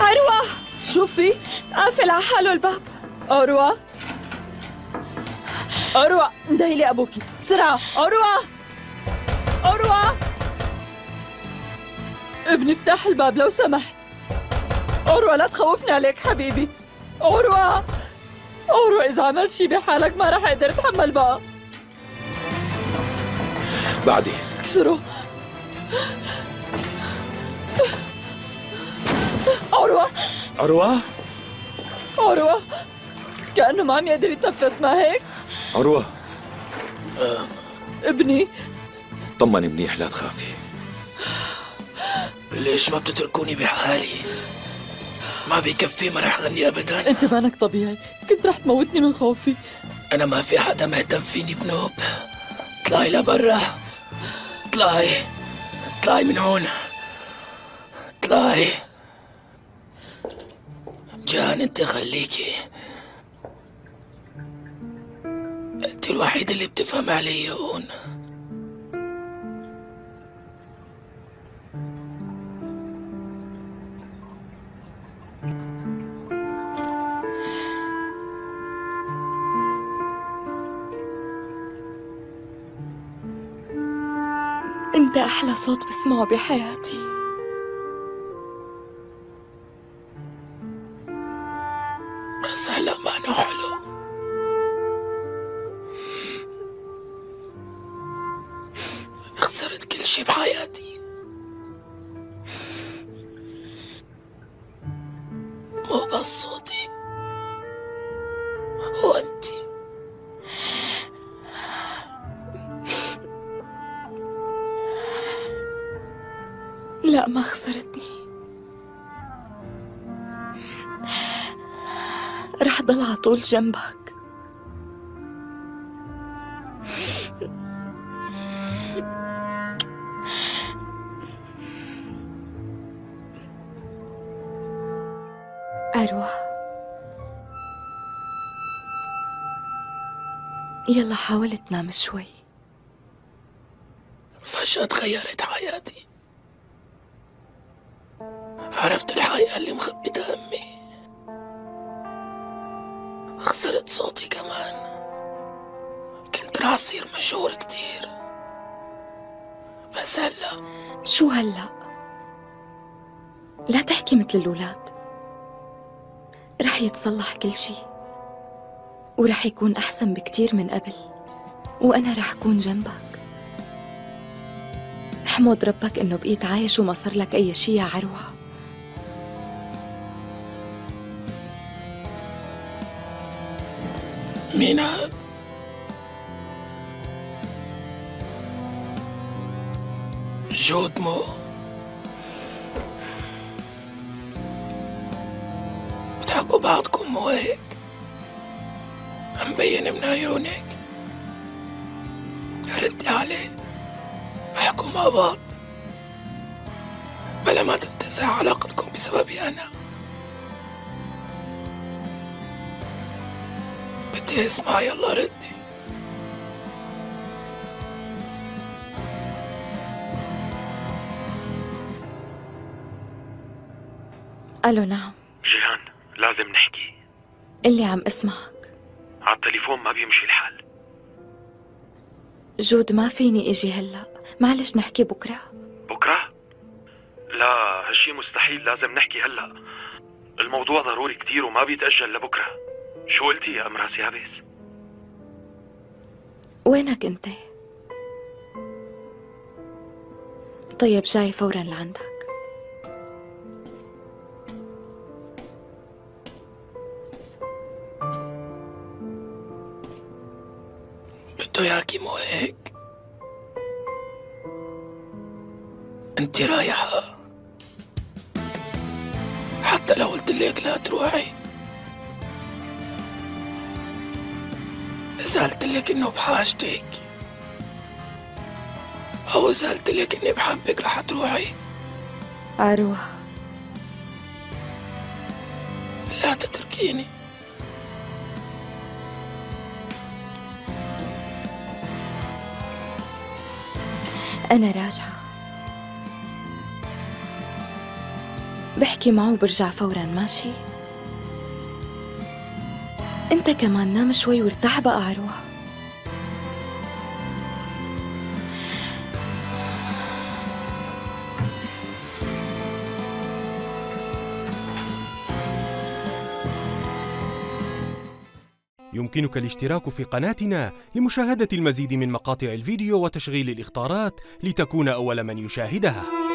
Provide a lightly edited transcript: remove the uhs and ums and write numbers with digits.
عروة شوفي. قافل على حاله الباب. عروة، عروة، اندهي أبوكي بسرعة. عروة، عروة، ابني افتح الباب لو سمحت. عروة لا تخوفني عليك حبيبي. عروة، عروة، إذا عملت شي بحالك ما رح أقدر أتحمل بقى. بعدي اكسره. عروة، عروة. عروة، كأنه ما عم يقدر يتنفس، ما هيك؟ عروة ابني طمني منيح، لا تخافي. ليش ما بتتركوني بحالي؟ ما بيكفي، ما رح غني ابدا. انت مانك طبيعي، كنت رح تموتني من خوفي. انا ما في حدا مهتم فيني بنوب. اطلعي لبرا، اطلعي، اطلعي من هون، اطلعي. جان انت خليكي، انت الوحيدة اللي بتفهم علي هون. انت احلى صوت بسمعه بحياتي. بس هلا ما أنا حلو. خسرت كل شي بحياتي، مو بس صوتي وانتي. لا، ما خسرتني. رح ضل على طول جنبك. عروة، يلا حاول تنام شوي. فجأة تغيرت حياتي، عرفت الحقيقة اللي مخبتها أمي، خسرت صوتي كمان. كنت راح أصير مشهور كتير، بس هلا. شو هلأ؟ لا تحكي مثل الأولاد. رح يتصلح كل شي، ورح يكون أحسن بكتير من قبل، وأنا رح أكون جنبك. احمد ربك إنه بقيت عايش وما صار لك أي شي يا عروة. مين هاد؟ جود مو؟ بتحبوا بعضكم مو هيك؟ مبين من عيونك. ردي عليه، احكوا مع بعض بلا ما تنتزع علاقتكم بسببي أنا. بدي اسمع، يلا ردي. ألو، نعم. جيهان، لازم نحكي. اللي عم اسمعك. على التليفون ما بيمشي الحال. جود، ما فيني اجي هلأ، معلش نحكي بكرة. بكرة؟ لا، هالشي مستحيل، لازم نحكي هلأ. الموضوع ضروري كتير وما بيتأجل لبكرة. شو قلتي يا أم راس يابس؟ وينك انت؟ طيب، جاي فورا لعندك. بده ياكي مو هيك؟ انت رايحة، حتى لو قلت لك لا تروحي. إذا قلت لك إنه بحاجتك، أو إذا قلت لك إني بحبك، رح تروحي؟ عروة، لا تتركيني. أنا راجعة، بحكي معه وبرجع فورا، ماشي؟ انت كمان نام شوي وارتاح بقى عروة. يمكنك الاشتراك في قناتنا لمشاهدة المزيد من مقاطع الفيديو وتشغيل الإخطارات لتكون أول من يشاهدها.